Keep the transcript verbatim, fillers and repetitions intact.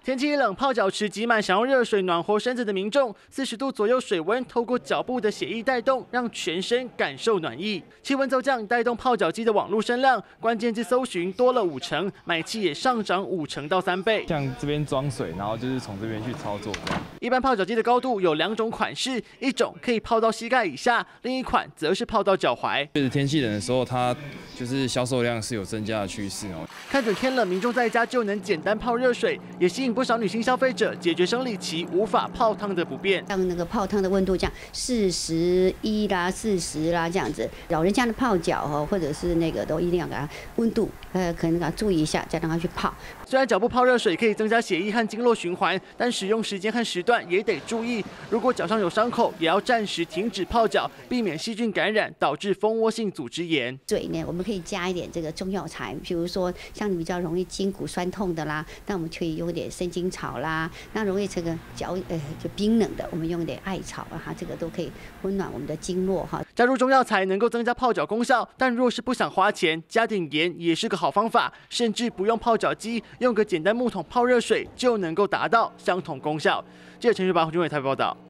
天气一冷，泡脚池挤满想用热水暖和身子的民众，四十度左右水温透过脚部的血液带动，让全身感受暖意。气温骤降，带动泡脚机的网络声量，关键字搜寻多了五成，买气也上涨五成到三倍。 像这边装水，然后就是从这边去操作这样。 一般泡脚机的高度有两种款式，一种可以泡到膝盖以下，另一款则是泡到脚踝。 就是天气冷的时候，它就是销售量是有增加的趋势哦。 看准天冷，民众在家就能简单泡热水，也吸引不少女性消费者，解决生理期无法泡汤的不便。 像那个泡汤的温度这样四十一啦、四十啦这样子，老人家的泡脚哦，或者是那个都一定要给他温度，呃，可能给他注意一下，再让他去泡。 虽然脚部泡热水可以增加血液和经络循环，但使用时间和时段也得注意。如果脚上有伤口，也要暂时停止泡脚，避免细菌感染导致蜂窝性组织炎。 水呢，我们可以加一点这个中药材，比如说像比较容易筋骨酸痛的啦，那我们可以用一点生筋草啦；那容易这个脚呃就冰冷的，我们用一点艾草啊，哈，这个都可以温暖我们的经络哈。 加入中药材能够增加泡脚功效，但若是不想花钱，加点盐也是个好方法，甚至不用泡脚机，用个简单木桶泡热水就能够达到相同功效。记者陈学宝、胡俊伟台北报道。